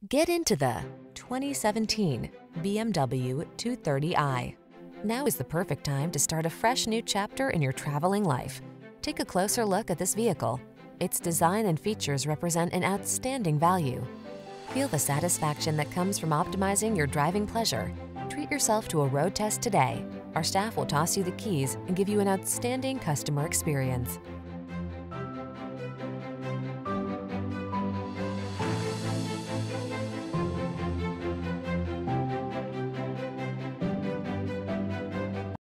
Get into the 2017 BMW 230i. Now is the perfect time to start a fresh new chapter in your traveling life. Take a closer look at this vehicle. Its design and features represent an outstanding value. Feel the satisfaction that comes from optimizing your driving pleasure. Treat yourself to a road test today. Our staff will toss you the keys and give you an outstanding customer experience.